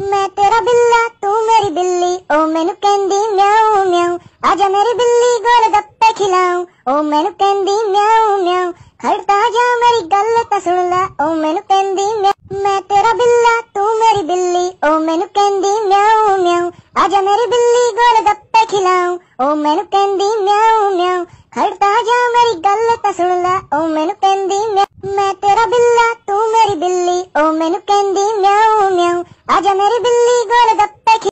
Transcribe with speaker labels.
Speaker 1: मैं तेरा बिल्ला तू मेरी बिल्ली ओ मैनू कहंदी म्याऊ म्याऊ आजा मेरी बिल्ली गोल गप्पे खिलाऊं ओ मैनू कहंदी म्याऊ म्याऊ खड़ता जा मेरी गल तां सुन ला ओ मैनू कहंदी म्याऊ मैं तेरा बिल्ला तू मेरी बिल्ली ओ मैनू कहंदी म्याऊ म्याऊ आजा मेरी बिल्ली गोल गप्पे खिलाऊं ओ मैनू कहंदी म्याऊ म्याऊ खड़ता जा मेरी गल तां सुन ला ओ मैनू कहंदी म्याऊ मैं तेरा बिल्ला तू मेरी बिल्ली ओ मैनू कहंदी म्याऊ म्याऊ आजा मेरी बिल्ली गोल गप्पे